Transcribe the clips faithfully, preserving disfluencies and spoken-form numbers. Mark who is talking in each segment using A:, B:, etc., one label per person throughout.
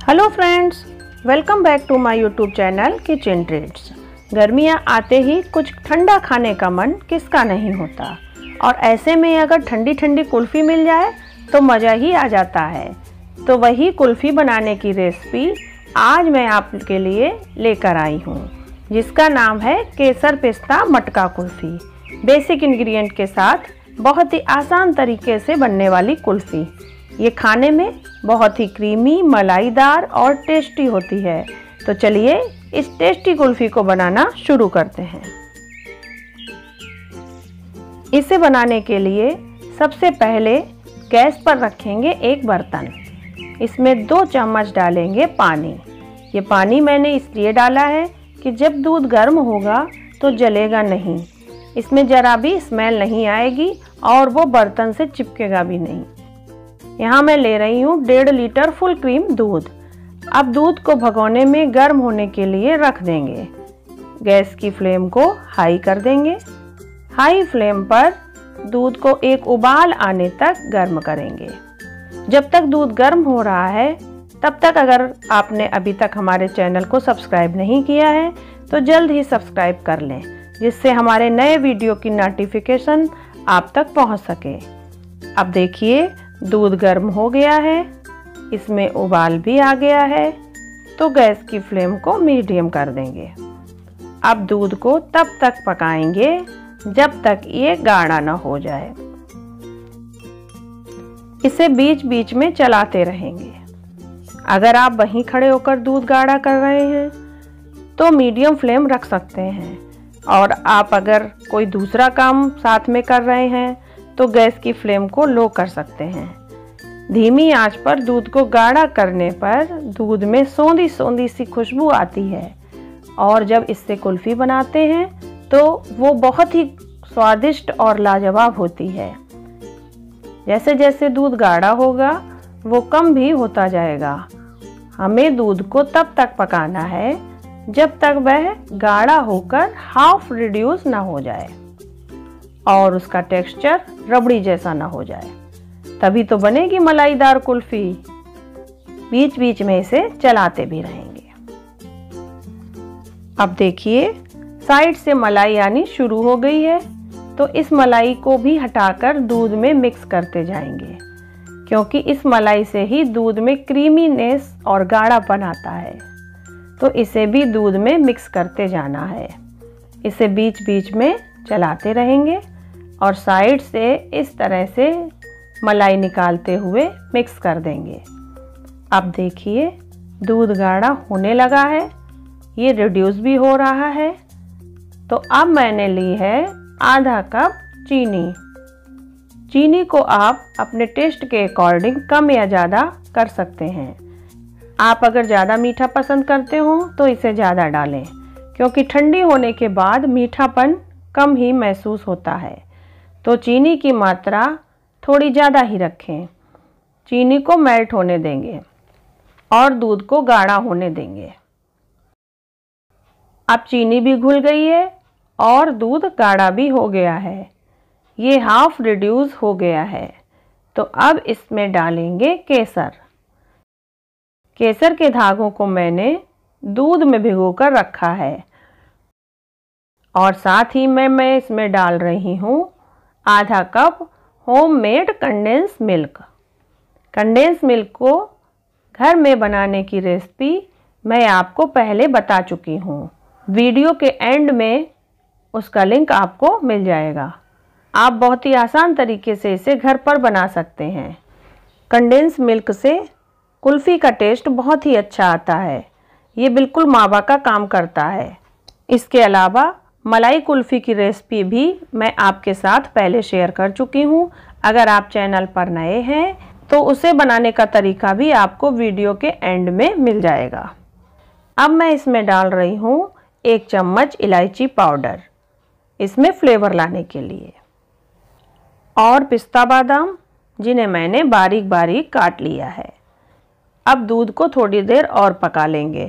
A: Hello friends, welcome back to my YouTube channel kitchen treats. गर्मियाँ आते ही कुछ ठंडा खाने का मन किसका नहीं होता, और ऐसे में अगर ठंडी ठंडी कुल्फ़ी मिल जाए तो मज़ा ही आ जाता है। तो वही कुल्फ़ी बनाने की रेसिपी आज मैं आपके लिए लेकर आई हूँ, जिसका नाम है केसर पिस्ता मटका कुल्फ़ी। बेसिक इंग्रेडिएंट के साथ बहुत ही आसान तरीके से बनने वाली कुल्फ़ी। ये खाने में बहुत ही क्रीमी, मलाईदार और टेस्टी होती है। तो चलिए इस टेस्टी कुल्फ़ी को बनाना शुरू करते हैं। इसे बनाने के लिए सबसे पहले गैस पर रखेंगे एक बर्तन। इसमें दो चम्मच डालेंगे पानी। ये पानी मैंने इसलिए डाला है कि जब दूध गर्म होगा तो जलेगा नहीं, इसमें ज़रा भी स्मेल नहीं आएगी और वो बर्तन से चिपकेगा भी नहीं। यहाँ मैं ले रही हूँ डेढ़ लीटर फुल क्रीम दूध। अब दूध को भगोने में गर्म होने के लिए रख देंगे। गैस की फ्लेम को हाई कर देंगे। हाई फ्लेम पर दूध को एक उबाल आने तक गर्म करेंगे। जब तक दूध गर्म हो रहा है तब तक अगर आपने अभी तक हमारे चैनल को सब्सक्राइब नहीं किया है तो जल्द ही सब्सक्राइब कर लें, जिससे हमारे नए वीडियो की नोटिफिकेशन आप तक पहुंच सके। अब देखिए दूध गर्म हो गया है, इसमें उबाल भी आ गया है, तो गैस की फ्लेम को मीडियम कर देंगे। अब दूध को तब तक पकाएंगे जब तक ये गाढ़ा ना हो जाए। इसे बीच बीच में चलाते रहेंगे। अगर आप वहीं खड़े होकर दूध गाढ़ा कर रहे हैं तो मीडियम फ्लेम रख सकते हैं, और आप अगर कोई दूसरा काम साथ में कर रहे हैं तो गैस की फ्लेम को लो कर सकते हैं। धीमी आंच पर दूध को गाढ़ा करने पर दूध में सौंधी सौंधी सी खुशबू आती है, और जब इससे कुल्फ़ी बनाते हैं तो वो बहुत ही स्वादिष्ट और लाजवाब होती है। जैसे जैसे दूध गाढ़ा होगा वो कम भी होता जाएगा। हमें दूध को तब तक पकाना है जब तक वह गाढ़ा होकर हाफ रिड्यूस ना हो जाए और उसका टेक्सचर रबड़ी जैसा ना हो जाए, तभी तो बनेगी मलाईदार कुल्फ़ी। बीच बीच में इसे चलाते भी रहेंगे। अब देखिए साइड से मलाई आनी शुरू हो गई है, तो इस मलाई को भी हटाकर दूध में मिक्स करते जाएंगे, क्योंकि इस मलाई से ही दूध में क्रीमीनेस और गाढ़ापन आता है। तो इसे भी दूध में मिक्स करते जाना है। इसे बीच बीच में चलाते रहेंगे और साइड से इस तरह से मलाई निकालते हुए मिक्स कर देंगे। अब देखिए दूध गाढ़ा होने लगा है, ये रिड्यूस भी हो रहा है। तो अब मैंने ली है आधा कप चीनी। चीनी को आप अपने टेस्ट के अकॉर्डिंग कम या ज़्यादा कर सकते हैं। आप अगर ज़्यादा मीठा पसंद करते हो तो इसे ज़्यादा डालें, क्योंकि ठंडी होने के बाद मीठापन कम ही महसूस होता है। तो चीनी की मात्रा थोड़ी ज़्यादा ही रखें। चीनी को मेल्ट होने देंगे और दूध को गाढ़ा होने देंगे। अब चीनी भी घुल गई है और दूध गाढ़ा भी हो गया है। ये हाफ रिड्यूस हो गया है। तो अब इसमें डालेंगे केसर। केसर के धागों को मैंने दूध में भिगोकर रखा है, और साथ ही में मैं इसमें डाल रही हूँ आधा cup homemade condense milk. Condense milk को घर में बनाने की रेसिपी मैं आपको पहले बता चुकी हूँ। वीडियो के एंड में उसका लिंक आपको मिल जाएगा। आप बहुत ही आसान तरीके से इसे घर पर बना सकते हैं। कंडेंस मिल्क से कुल्फ़ी का टेस्ट बहुत ही अच्छा आता है। ये बिल्कुल मावा का काम करता है। इसके अलावा मलाई कुल्फ़ी की रेसिपी भी मैं आपके साथ पहले शेयर कर चुकी हूँ। अगर आप चैनल पर नए हैं तो उसे बनाने का तरीका भी आपको वीडियो के एंड में मिल जाएगा। अब मैं इसमें डाल रही हूँ एक चम्मच इलायची पाउडर, इसमें फ्लेवर लाने के लिए, और पिस्ता बादाम, जिन्हें मैंने बारीक बारीक काट लिया है। अब दूध को थोड़ी देर और पका लेंगे।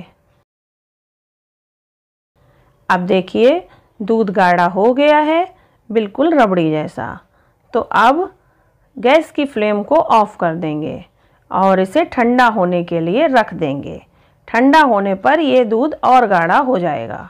A: अब देखिए दूध गाढ़ा हो गया है, बिल्कुल रबड़ी जैसा। तो अब गैस की फ्लेम को ऑफ कर देंगे और इसे ठंडा होने के लिए रख देंगे। ठंडा होने पर ये दूध और गाढ़ा हो जाएगा।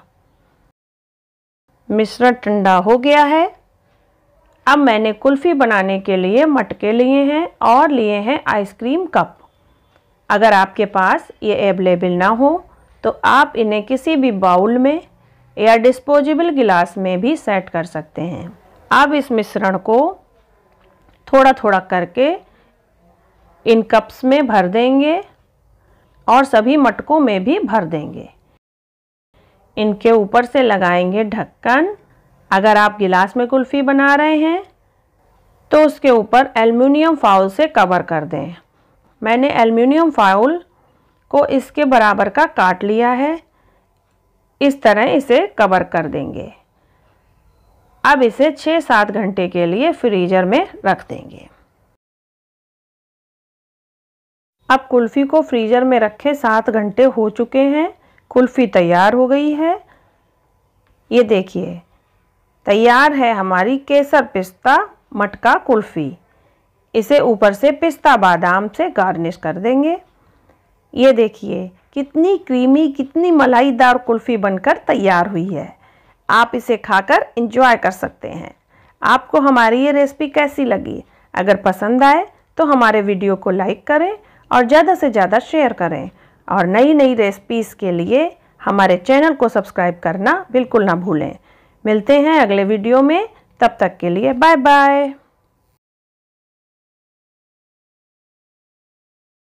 A: मिश्रण ठंडा हो गया है। अब मैंने कुल्फ़ी बनाने के लिए मटके लिए हैं और लिए हैं आइसक्रीम कप। अगर आपके पास ये अवेलेबल ना हो तो आप इन्हें किसी भी बाउल में या डिस्पोजेबल गिलास में भी सेट कर सकते हैं। अब इस मिश्रण को थोड़ा थोड़ा करके इन कप्स में भर देंगे और सभी मटकों में भी भर देंगे। इनके ऊपर से लगाएंगे ढक्कन। अगर आप गिलास में कुल्फ़ी बना रहे हैं तो उसके ऊपर एल्युमिनियम फाउल से कवर कर दें। मैंने एल्युमिनियम फाउल को इसके बराबर का काट लिया है। इस तरह इसे कवर कर देंगे। अब इसे छः सात घंटे के लिए फ्रीजर में रख देंगे। अब कुल्फ़ी को फ्रीजर में रखे सात घंटे हो चुके हैं। कुल्फ़ी तैयार हो गई है। ये देखिए तैयार है हमारी केसर पिस्ता मटका कुल्फ़ी। इसे ऊपर से पिस्ता बादाम से गार्निश कर देंगे। ये देखिए कितनी क्रीमी कितनी मलाईदार कुल्फ़ी बनकर तैयार हुई है। आप इसे खाकर एंजॉय कर सकते हैं। आपको हमारी ये रेसिपी कैसी लगी? अगर पसंद आए तो हमारे वीडियो को लाइक करें और ज़्यादा से ज़्यादा शेयर करें और नई नई रेसिपीज़ के लिए हमारे चैनल को सब्सक्राइब करना बिल्कुल ना भूलें। मिलते हैं अगले वीडियो में। तब तक के लिए बाय बाय।